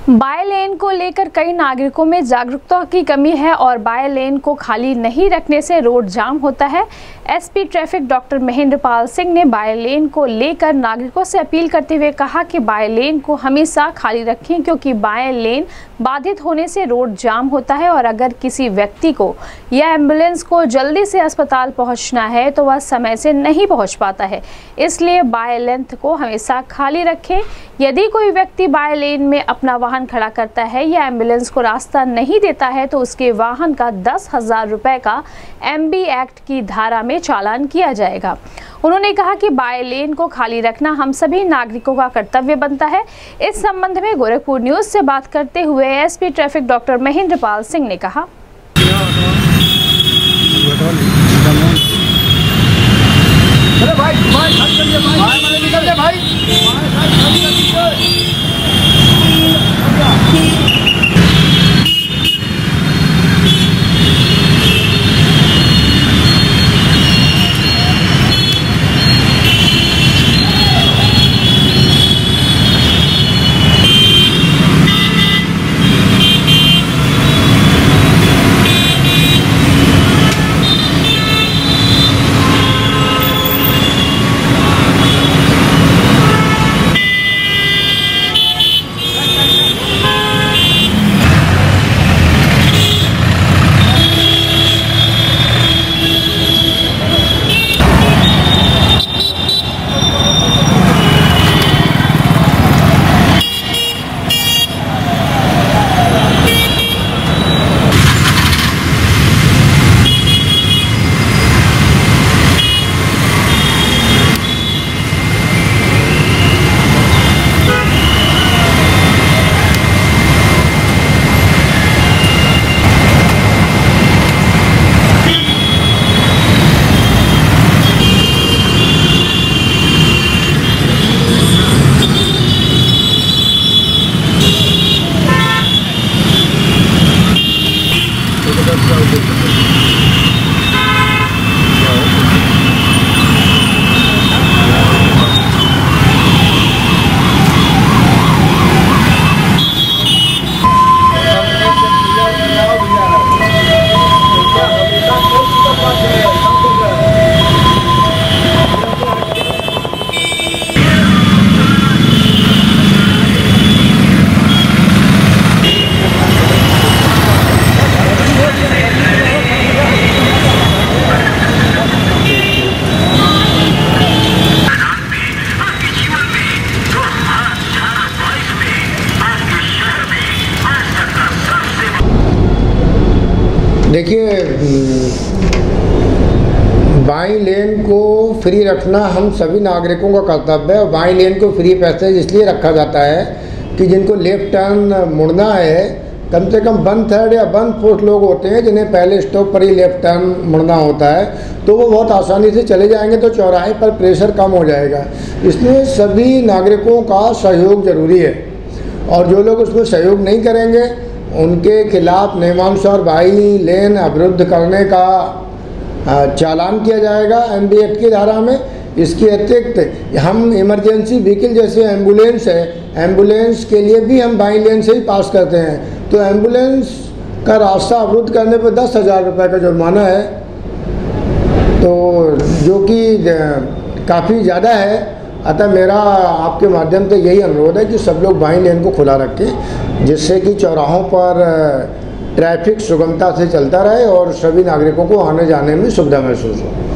Bye लेन को लेकर कई नागरिकों में जागरूकता की कमी है और बाय लेन को खाली नहीं रखने से रोड जाम होता है। SP traffic doctor Mahendra Pal Singh ने बाय लेन को लेकर नागरिकों से अपील करते हुए कहा कि बाय लेन को हमेशा खाली रखें, क्योंकि बाय लेन बाधित होने से रोड जाम होता है और अगर किसी व्यक्ति को या एम्बुलेंस को जल्दी से अस्पताल पहुंचना है तो वह समय से नहीं पहुंच पाता है। इसलिए बाय लेन को हमेशा खाली रखें। यदि कोई व्यक्ति बाय लेन में अपना वाहन खड़ा करता है या एम्बुलेंस को रास्ता नहीं देता है तो उसके वाहन का 10,000 रुपए का MB एक्ट की धारा में चालान किया जाएगा। उन्होंने कहा कि बाय लेन को खाली रखना हम सभी नागरिकों का कर्तव्य बनता है। इस संबंध में गोरखपुर न्यूज से बात करते हुए SP traffic doctor Mahendra Pal Singh ने कहा, देखिए, बाई लेन को फ्री रखना हम सभी नागरिकों का कर्तव्य है। और बाई लेन को फ्री पैसेज इसलिए रखा जाता है कि जिनको लेफ्ट टर्न मुड़ना है, कम से कम 1/3 या 1/4 लोग होते हैं जिन्हें पहले स्टॉप पर ही लेफ्ट टर्न मुड़ना होता है, तो वो बहुत आसानी से चले जाएंगे, तो चौराहे पर प्रेशर कम हो जाएगा। इसलिए सभी नागरिकों का सहयोग जरूरी है और जो लोग उसमें सहयोग नहीं करेंगे उनके खिलाफ नियमानुसार बाई लेन अवरुद्ध करने का चालान किया जाएगा MB एक्ट की धारा में। इसके अतिरिक्त हम इमरजेंसी व्हीकल जैसे एम्बुलेंस है, एम्बुलेंस के लिए भी हम बाई लेन से ही पास करते हैं, तो एम्बुलेंस का रास्ता अवरुद्ध करने पर 10,000 रुपये का जुर्माना है, तो जो कि काफ़ी ज़्यादा है। अतः मेरा आपके माध्यम से यही अनुरोध है कि सब लोग बाई लेन को खुला रखें, जिससे कि चौराहों पर ट्रैफिक सुगमता से चलता रहे और सभी नागरिकों को आने जाने में सुविधा महसूस हो।